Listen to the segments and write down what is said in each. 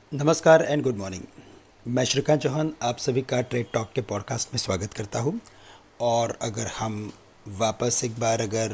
नमस्कार and good morning. मैं श्रीकांत चौहान आप सभी का ट्रेड टॉक के पॉडकास्ट में स्वागत करता हूं। और अगर हम वापस एक बार अगर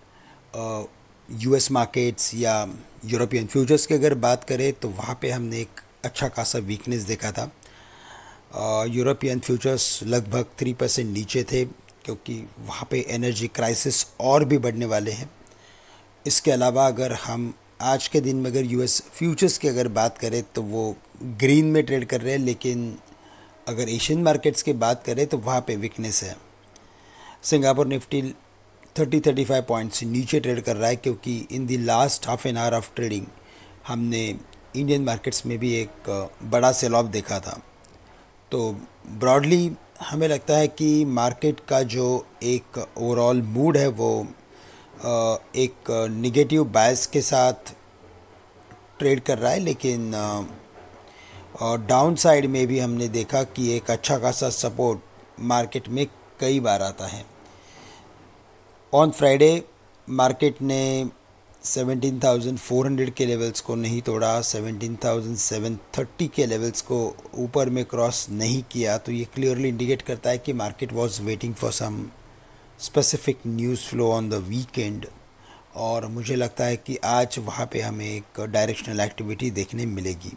यूएस मार्केट्स या यूरोपियन फ्यूचर्स की अगर बात करें तो वहां पे हमने एक अच्छा खासा वीकनेस देखा था। यूरोपियन फ्यूचर्स लगभग 3% नीचे थे क्योंकि वहाँ पे एनर्जी क्राइसिस और भी बढ़ने वाले हैं। इसके अलावा अगर हम आज के दिन में अगर यूएस फ्यूचर्स की अगर बात करें तो वो ग्रीन में ट्रेड कर रहे हैं, लेकिन अगर एशियन मार्केट्स की बात करें तो वहाँ पे वीकनेस है। सिंगापुर निफ्टी 35 पॉइंट्स से नीचे ट्रेड कर रहा है क्योंकि in the last half an hour of trading हमने इंडियन मार्केट्स में भी एक बड़ा सेल ऑफ देखा था। तो ब्रॉडली हमें लगता है कि मार्केट का जो एक ओवरऑल मूड है वो एक निगेटिव बायस के साथ ट्रेड कर रहा है, लेकिन डाउन साइड में भी हमने देखा कि एक अच्छा खासा सपोर्ट मार्केट में कई बार आता है। ऑन फ्राइडे मार्केट ने 17,400 के लेवल्स को नहीं तोड़ा, 17,730 के लेवल्स को ऊपर में क्रॉस नहीं किया। तो ये क्लियरली इंडिकेट करता है कि market was waiting for some specific news flow on the weekend. और मुझे लगता है कि आज वहाँ पे हमें एक डायरेक्शनल एक्टिविटी देखने मिलेगी।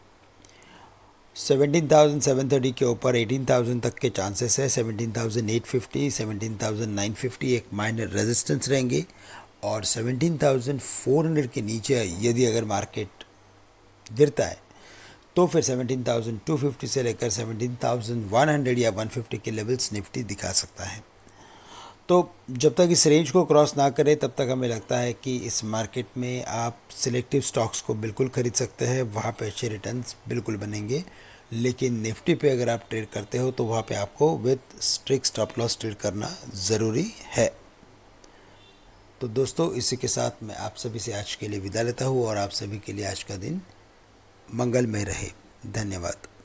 17,730 के ऊपर 18,000 तक के चांसेस है। 17,850, 17,950 एक माइनर रेजिस्टेंस रहेंगे। और 17,400 के नीचे यदि अगर मार्केट गिरता है तो फिर 17,250 से लेकर 17,100 या 150 के लेवल्स निफ्टी दिखा सकता है। तो जब तक इस रेंज को क्रॉस ना करे तब तक हमें लगता है कि इस मार्केट में आप सिलेक्टिव स्टॉक्स को बिल्कुल खरीद सकते हैं, वहाँ पे अच्छे रिटर्न्स बिल्कुल बनेंगे। लेकिन निफ्टी पे अगर आप ट्रेड करते हो तो वहाँ पे आपको with strict stop loss trade करना ज़रूरी है। तो दोस्तों, इसी के साथ मैं आप सभी से आज के लिए विदा लेता हूँ और आप सभी के लिए आज का दिन मंगलमय रहे। धन्यवाद।